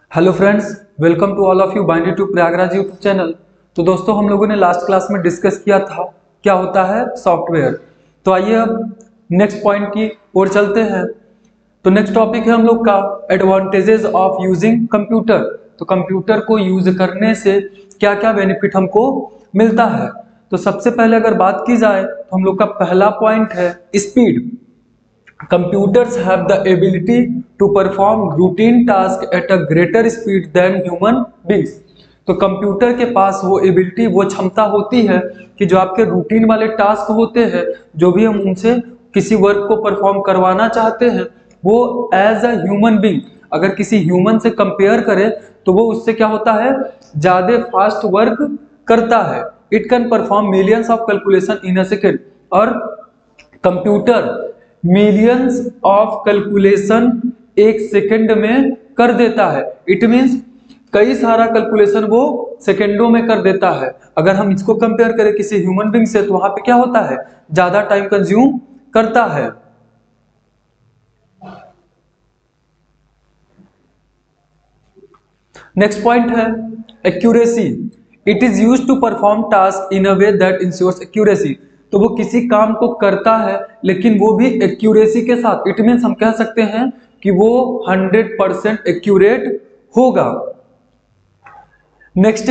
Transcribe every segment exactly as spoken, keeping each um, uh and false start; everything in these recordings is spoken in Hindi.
Hello friends, welcome to all of you binded to Prayagraj YouTube channel. तो दोस्तों, हम लोगों ने लास्ट क्लास में डिस्कस किया था क्या होता है सॉफ्टवेयर। तो आइए अब नेक्स्ट पॉइंट की ओर चलते हैं। तो नेक्स्ट टॉपिक है हम लोग का एडवांटेजेस ऑफ यूजिंग कंप्यूटर। तो कंप्यूटर को यूज करने से क्या क्या बेनिफिट हमको मिलता है। तो सबसे पहले अगर बात की जाए तो हम लोग का पहला पॉइंट है speed. Computers have the ability to perform routine tasks at a greater speed than human beings। तो कंप्यूटर के पास वो एबिलिटी, वो क्षमता होती है कि जो आपके रूटीन वाले टास्क होते हैं, जो भी हम उनसे किसी वर्क को परफॉर्म करवाना चाहते हैं, वो एज अ ह्यूमन बीइंग अगर किसी ह्यूमन से कंपेयर करें तो वो उससे क्या होता है, ज्यादा फास्ट वर्क करता है। It can perform millions of calculation in a second. और कंप्यूटर मिलियंस ऑफ कैलकुलेशन एक सेकंड में कर देता है। इट मींस कई सारा कैलकुलेशन वो सेकंडों में कर देता है। अगर हम इसको कंपेयर करें किसी ह्यूमन बीइंग से तो वहां पे क्या होता है, ज्यादा टाइम कंज्यूम करता है। नेक्स्ट पॉइंट है accuracy. It is used to perform task in a way that ensures accuracy. तो वो किसी काम को करता है लेकिन वो भी एक्यूरेसी के साथ। इट मीन्स हम कह सकते हैं कि वो हंड्रेड परसेंट एक्यूरेट होगा। नेक्स्ट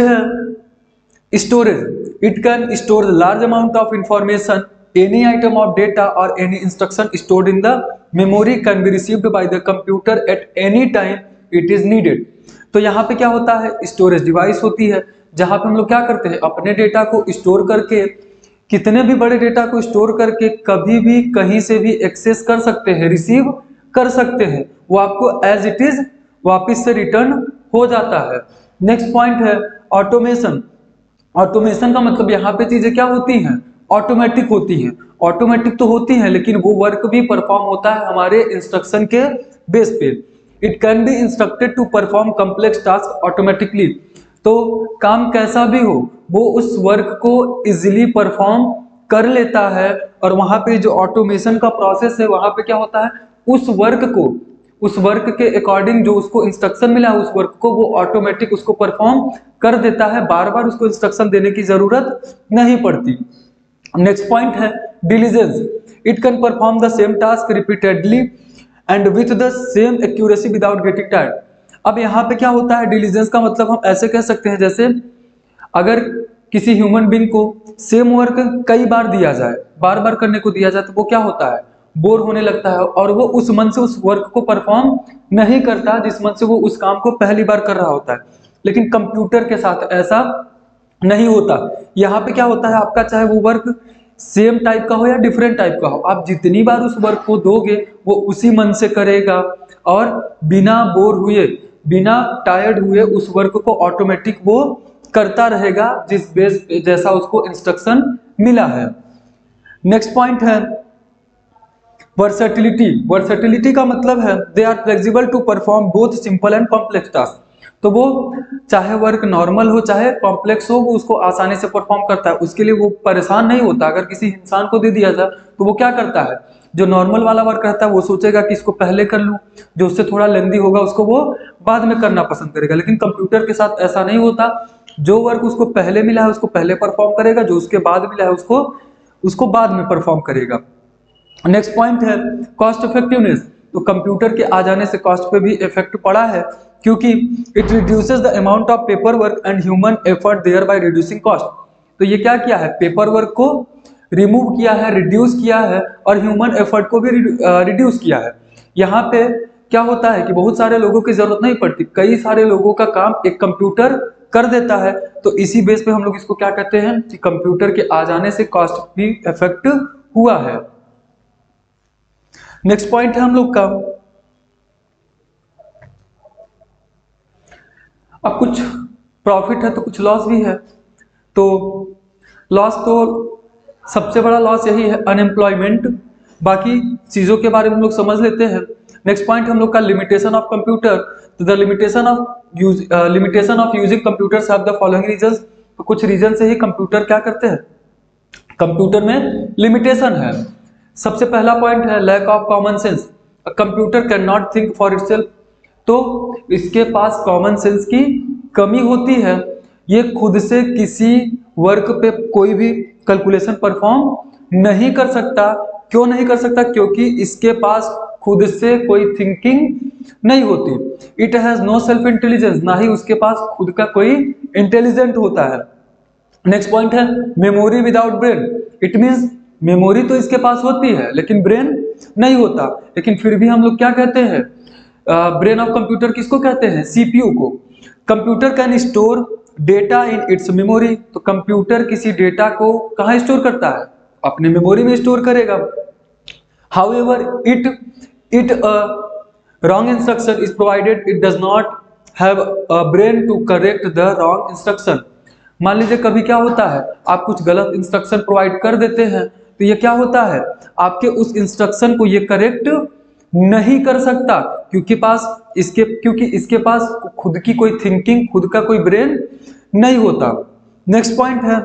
है storage. It can store large amount of information. Any item of data और any instruction stored in the memory can be received by the computer at any time it is needed. तो यहाँ पे क्या होता है, स्टोरेज डिवाइस होती है जहां पे हम लोग क्या करते हैं, अपने डेटा को स्टोर करके, कितने भी बड़े डेटा को स्टोर करके कभी भी कहीं से भी एक्सेस कर सकते हैं, रिसीव कर सकते हैं। वो आपको एज इट इज वापस से रिटर्न हो जाता है। नेक्स्ट पॉइंट है ऑटोमेशन। ऑटोमेशन का मतलब यहाँ पे चीजें क्या होती हैं, ऑटोमेटिक होती हैं। ऑटोमेटिक तो होती हैं लेकिन वो वर्क भी परफॉर्म होता है हमारे इंस्ट्रक्शन के बेस पे। It can be instructed to perform complex task automatically. तो काम कैसा भी हो वो उस वर्क को इजीली परफॉर्म कर लेता है। और वहां पे जो ऑटोमेशन का प्रोसेस है वहां पे क्या होता है, उस वर्क को, उस वर्क के अकॉर्डिंग जो उसको इंस्ट्रक्शन मिला है उस वर्क को वो ऑटोमेटिक उसको परफॉर्म कर देता है। बार बार उसको इंस्ट्रक्शन देने की जरूरत नहीं पड़ती। नेक्स्ट पॉइंट है diligence. It can perform the same task repeatedly and with the same accuracy without getting tired. अब यहाँ पे क्या होता है, डिलीजेंस का मतलब हम ऐसे कह सकते हैं जैसे अगर किसी ह्यूमन बीइंग को सेम वर्क कई बार दिया जाए, बार बार करने को दिया जाए तो वो क्या होता है, बोर होने लगता है और वो उस मन से उस वर्क को परफॉर्म नहीं करता जिस मन से वो उस काम को पहली बार कर रहा होता है। लेकिन कंप्यूटर के साथ ऐसा नहीं होता। यहाँ पे क्या होता है, आपका चाहे वो वर्क सेम टाइप का हो या डिफरेंट टाइप का हो, आप जितनी बार उस वर्क को दोगे वो उसी मन से करेगा और बिना बोर हुए, बिना टायर्ड हुए उस वर्क को ऑटोमेटिक वो करता रहेगा जिस बेस जैसा उसको इंस्ट्रक्शन मिला है। नेक्स्ट पॉइंट है वर्सेटिलिटी। वर्सेटिलिटी का मतलब है they are flexible to perform both simple and complex task. तो वो चाहे वर्क नॉर्मल हो चाहे कॉम्प्लेक्स हो वो उसको आसानी से परफॉर्म करता है। उसके लिए वो परेशान नहीं होता। अगर किसी इंसान को दे दिया जाए तो वो क्या करता है, जो नॉर्मल वाला वर्क रहता है वो सोचेगा कि इसको पहले कर लूं, जो उससे थोड़ा लेंदी होगा उसको वो बाद में करना पसंद करेगा। लेकिन कंप्यूटर के साथ ऐसा नहीं होता। जो वर्क उसको पहले मिला है उसको पहले परफॉर्म करेगा, जो उसके बाद मिला है उसको उसको बाद में परफॉर्म करेगा। नेक्स्ट पॉइंट है कॉस्ट इफेक्टिवनेस। तो कंप्यूटर के आ जाने से कॉस्ट पे भी इफेक्ट पड़ा है क्योंकि it reduces the amount of paper work and human effort thereby reducing cost. तो ये क्या किया है, पेपर वर्क को रिमूव किया है, रिड्यूस किया है और ह्यूमन एफर्ट को भी रिड्यूस किया है। यहाँ पे क्या होता है कि बहुत सारे लोगों की जरूरत नहीं पड़ती, कई सारे लोगों का काम एक कंप्यूटर कर देता है। तो इसी बेस पे हम लोग इसको क्या कहते हैं कि कंप्यूटर के आ जाने से कॉस्ट भी इफेक्ट हुआ है। नेक्स्ट पॉइंट है हम लोग का, अब कुछ प्रॉफिट है तो कुछ लॉस भी है। तो लॉस तो सबसे बड़ा लॉस यही है अनएम्प्लॉयमेंट। बाकी चीजों के बारे में हम लोग समझ लेते हैं। नेक्स्ट पॉइंट हम लोग का लिमिटेशन ऑफ कंप्यूटर। तो the limitation of use limitation of using computers have the following reasons. तो कुछ रीजन से ही कंप्यूटर क्या करते हैं, कंप्यूटर में लिमिटेशन है। सबसे पहला पॉइंट है lack of common sense. Computer can not think for itself. तो इसके पास कॉमन सेंस की कमी होती है, ये खुद से किसी वर्क पे कोई भी कैलकुलेशन परफॉर्म नहीं कर सकता। क्यों नहीं कर सकता? क्योंकि इसके पास खुद से कोई थिंकिंग नहीं होती। It has no self intelligence, ना ही उसके पास खुद का कोई इंटेलिजेंट होता है। नेक्स्ट पॉइंट है memory without brain. It means memory तो इसके पास होती है लेकिन ब्रेन नहीं होता। लेकिन फिर भी हम लोग क्या कहते हैं, ब्रेन ऑफ कंप्यूटर किसको कहते हैं? सीपीयू को। Computer can store data in its memory. तो कंप्यूटर किसी डेटा को कहाँ स्टोर करता है? अपने मेमोरी में स्टोर करेगा। However it it wrong instruction is provided, it does not have a brain to correct the wrong instruction. मान लीजिए कभी क्या होता है, आप कुछ गलत इंस्ट्रक्शन प्रोवाइड कर देते हैं, तो ये क्या होता है, आपके उस इंस्ट्रक्शन को ये करेक्ट नहीं कर सकता, क्योंकि पास इसके क्योंकि इसके पास खुद की कोई थिंकिंग, खुद का कोई ब्रेन नहीं होता। नेक्स्ट पॉइंट है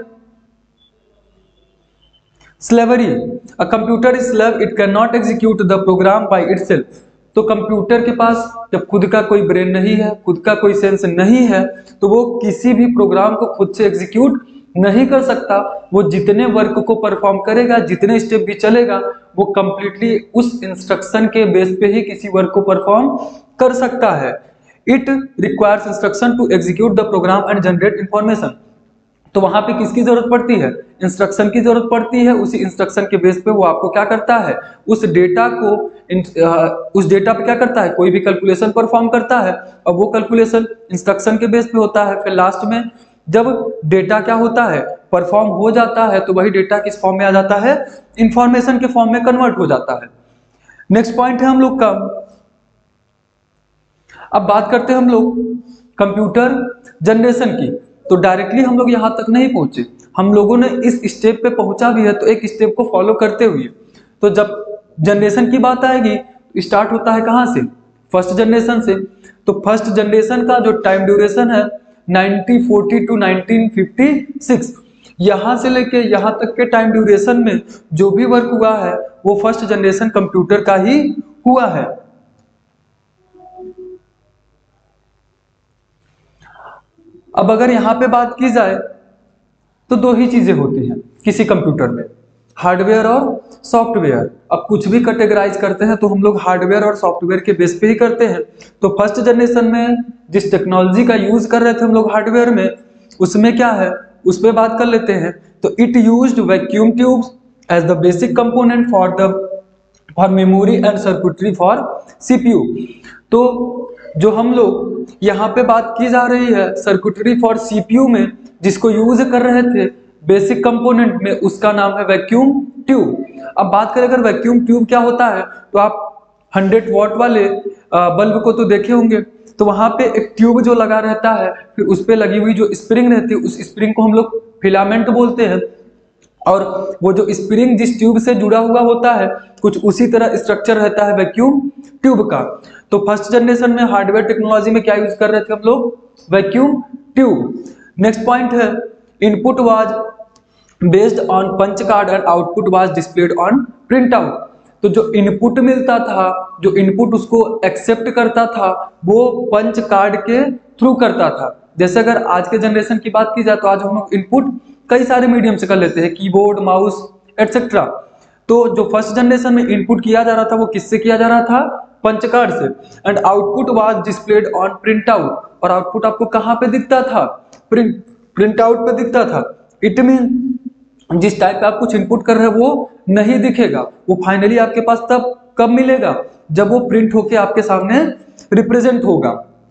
slavery. A computer is slave, it can not execute the program by itself. तो कंप्यूटर के पास जब खुद का कोई ब्रेन नहीं है, खुद का कोई सेंस नहीं है, तो वो किसी भी प्रोग्राम को खुद से एग्जीक्यूट नहीं कर सकता। वो जितने वर्क को परफॉर्म करेगा, जितने स्टेप भी चलेगा, वो कंप्लीटली उस इंस्ट्रक्शन के बेस पे ही किसी वर्क को परफॉर्म कर सकता है। It requires instruction to execute the program and generate information. तो वहां पे किसकी जरूरत पड़ती है? इंस्ट्रक्शन की जरूरत पड़ती है। उसी इंस्ट्रक्शन के बेस पे वो आपको क्या करता है, उस डेटा को उस डेटा पे क्या करता है, कोई भी कैलकुलेशन परफॉर्म करता है, और वो कैलकुलेशन इंस्ट्रक्शन के बेस पे होता है। फिर लास्ट में जब डेटा क्या होता है, परफॉर्म हो जाता है, तो वही डेटा किस फॉर्म में आ जाता है, इंफॉर्मेशन के फॉर्म में कन्वर्ट हो जाता है। नेक्स्ट पॉइंट है हम लोग का, अब बात करते हैं हम लोग कंप्यूटर जनरेशन की। तो डायरेक्टली हम लोग यहां तक नहीं पहुंचे, हम लोगों ने इस स्टेप पे पहुंचा भी है, तो एक स्टेप को फॉलो करते हुए। तो जब जनरेशन की बात आएगी, स्टार्ट होता है कहां से? फर्स्ट जनरेशन से। तो फर्स्ट जनरेशन का जो टाइम ड्यूरेशन है nineteen forty to nineteen fifty six, यहां से लेके यहां तक के टाइम ड्यूरेशन में जो भी वर्क हुआ है वो फर्स्ट जनरेशन कंप्यूटर का ही हुआ है। अब अगर यहां पे बात की जाए तो दो ही चीजें होती हैं किसी कंप्यूटर में, हार्डवेयर और सॉफ्टवेयर। अब कुछ भी कैटेगराइज करते हैं तो हम लोग हार्डवेयर और सॉफ्टवेयर के बेस पे ही करते हैं। तो फर्स्ट जनरेशन में जिस टेक्नोलॉजी का यूज कर रहे थे हम लोग हार्डवेयर में, उसमें क्या है उस पर बात कर लेते हैं। तो it used vacuum tubes as the basic component for the for memory and circuitry for CPU. तो जो हम लोग यहाँ पे बात की जा रही है सर्किटरी फॉर सीपीयू में, जिसको यूज कर रहे थे बेसिक कंपोनेंट में, उसका नाम है वैक्यूम ट्यूब। अब बात करें अगर वैक्यूम ट्यूब क्या होता है, तो आप हंड्रेड वॉट वाले बल्ब को तो देखे होंगे। तो वहां पे एक ट्यूब जो लगा रहता है, फिर उस पे लगी हुई जो स्प्रिंग रहती है, उस स्प्रिंग को हम लोग फिलामेंट बोलते हैं। और वो जो स्प्रिंग जिस ट्यूब से जुड़ा हुआ होता है, कुछ उसी तरह स्ट्रक्चर रहता है वैक्यूम ट्यूब का। तो फर्स्ट जनरेशन में हार्डवेयर टेक्नोलॉजी में क्या यूज कर रहे थे हम लोग, वैक्यूम ट्यूब। नेक्स्ट पॉइंट है input was based on punch card and output was displayed on print out. तो जो इनपुट मिलता था, जो इनपुट उसको एक्सेप्ट करता था, वो पंच कार्ड के थ्रू करता था। जैसे अगर आज के जनरेशन की बात की जाए तो आज हम लोग इनपुट कई सारे मीडियम से कर लेते हैं, कीबोर्ड, माउस एटसेट्रा। तो जो फर्स्ट जनरेशन में इनपुट किया जा रहा था वो किससे किया जा रहा था, पंच कार्ड से। And output was displayed on print out, और आउटपुट आपको कहां पे दिखता था, प्रिंट प्रिंट आउट पे दिखता था। इट मीन जिस टाइप का आप कुछ इनपुट कर रहे हैं वो नहीं दिखेगा, वो फाइनली आपके पास तब कब मिलेगा, जब वो प्रिंट होके आपके सामने रिप्रेजेंट होगा।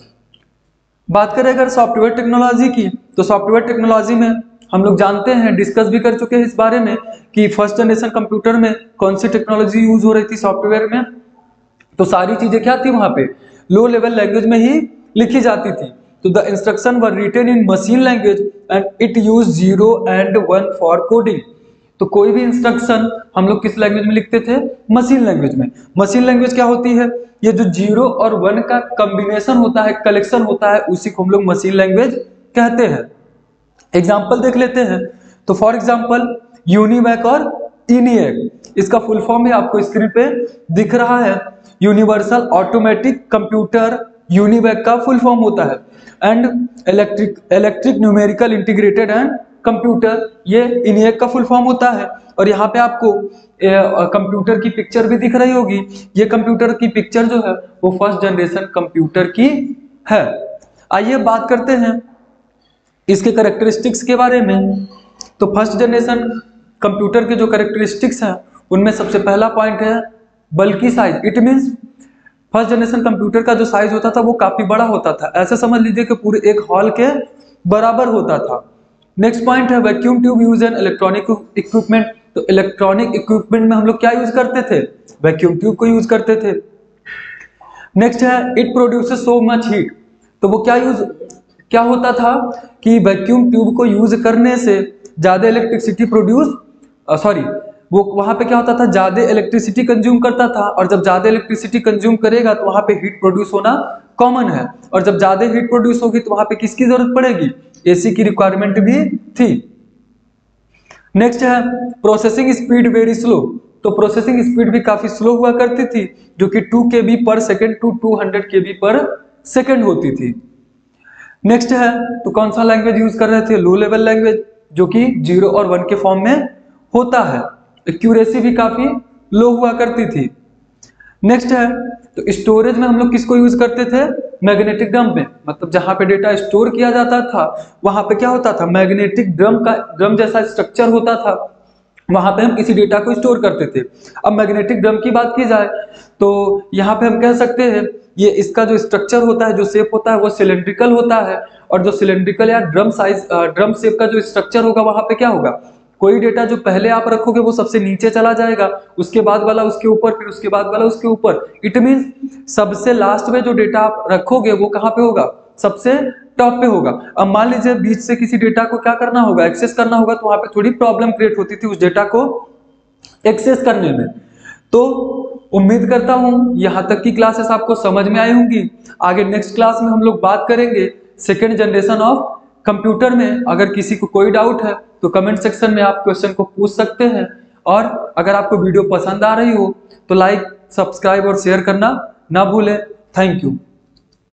बात करें अगर सॉफ्टवेयर टेक्नोलॉजी की, तो सॉफ्टवेयर टेक्नोलॉजी में हम लोग जानते हैं, डिस्कस भी कर चुके हैं इस बारे में कि फर्स्ट जनरेशन कंप्यूटर में कौन सी टेक्नोलॉजी यूज हो रही थी सॉफ्टवेयर में। तो सारी चीजें क्या थी वहां पे, लो लेवल लैंग्वेज में ही लिखी जाती थी। तो the instruction were written in machine language and it use zero and one for coding. तो कोई भी इंस्ट्रक्शन हम लोग किस लैंग्वेज में लिखते थे, मशीन लैंग्वेज में। मशीन लैंग्वेज क्या होती है, ये जो जीरो और वन का कॉम्बिनेशन होता है, कलेक्शन होता है, उसी को हम लोग मशीन लैंग्वेज कहते हैं। एग्जाम्पल देख लेते हैं। तो फॉर एग्जाम्पल यूनिवैक और इनिएक, इसका फुल फॉर्म भी आपको स्क्रीन पे दिख रहा है। यूनिवर्सल ऑटोमेटिक कंप्यूटर यूनिवैक का फुल फॉर्म होता है, and electric electric numerical integrated and computer, ये इनिएक का फुल फॉर्म होता है। और यहाँ पे आपको कंप्यूटर की पिक्चर भी दिख रही होगी, ये कंप्यूटर की पिक्चर जो है वो फर्स्ट जनरेशन कंप्यूटर की है। आइए बात करते हैं इसके कैरेक्टरिस्टिक्स के बारे में। तो फर्स्ट जनरेशन कंप्यूटर के जो कैरेक्टरिस्टिक्स हैं उनमें सबसे पहला पॉइंट है bulky size. It means first generation computer का जो साइज होता था वो काफी बड़ा होता था, ऐसे समझ लीजिए कि पूरे एक हॉल के बराबर होता था। नेक्स्ट पॉइंट है vacuum tube use an electronic equipment. तो इलेक्ट्रॉनिक इक्विपमेंट में हम लोग क्या यूज करते थे, वैक्यूम ट्यूब को यूज करते थे। नेक्स्ट है it produces so much heat. तो वो क्या यूज क्या होता था कि वैक्यूम ट्यूब को यूज करने से ज्यादा इलेक्ट्रिसिटी प्रोड्यूस सॉरी वो वहां पे क्या होता था, ज्यादा इलेक्ट्रिसिटी कंज्यूम करता था, और जब ज्यादा इलेक्ट्रिसिटी कंज्यूम करेगा तो वहां पे हीट प्रोड्यूस होना कॉमन है, और जब ज्यादा हीट प्रोड्यूस होगी तो वहां पे किसकी जरूरत पड़ेगी, एसी की रिक्वायरमेंट भी थी। नेक्स्ट है प्रोसेसिंग स्पीड वेरी स्लो। तो प्रोसेसिंग स्पीड भी काफी स्लो हुआ करती थी, जो कि two KB per second two two hundred KB per second होती थी। नेक्स्ट है तो कौन सा लैंग्वेज यूज कर रहे थे, लो लेवल लैंग्वेज, जो कि जीरो और वन के फॉर्म में होता है। एक्यूरेसी भी काफी लो हुआ करती थी। नेक्स्ट है तो स्टोरेज में हम लोग किसको यूज करते थे, मैग्नेटिक ड्रम में, मतलब जहां पे डेटा स्टोर किया जाता था वहां पे क्या होता था, मैग्नेटिक ड्रम का ड्रम जैसा स्ट्रक्चर होता था, वहां पे हम किसी डेटा को स्टोर करते थे। अब मैग्नेटिक ड्रम की बात की जाए तो यहाँ पे हम कह सकते हैं ये इसका जो स्ट्रक्चर होता है, जो शेप होता है वो सिलेंड्रिकल होता है, और जो सिलेंड्रिकल या ड्रम साइज ड्रम शेप का जो स्ट्रक्चर होगा वहां पे क्या होगा, कोई डेटा जो पहले आप रखोगे वो सबसे नीचे चला जाएगा, उसके बाद वाला उसके ऊपर, फिर उसके बाद वाला उसके ऊपर। इट मींस सबसे लास्ट में जो डेटा आप रखोगे वो कहाँ पे होगा, सबसे टॉप पे होगा। अब मान लीजिए बीच से किसी डेटा को क्या करना होगा, एक्सेस करना होगा, तो वहां पे थोड़ी प्रॉब्लम क्रिएट होती थी उस डेटा को एक्सेस करने में। तो उम्मीद करता हूं यहां तक की क्लासेस आपको समझ में आई होंगी। आगे नेक्स्ट क्लास में हम लोग बात करेंगे सेकेंड जनरेशन ऑफ कंप्यूटर में। अगर किसी को कोई डाउट है तो कमेंट सेक्शन में आप क्वेश्चन को पूछ सकते हैं, और अगर आपको वीडियो पसंद आ रही हो तो लाइक, सब्सक्राइब और शेयर करना ना भूलें। Thank you.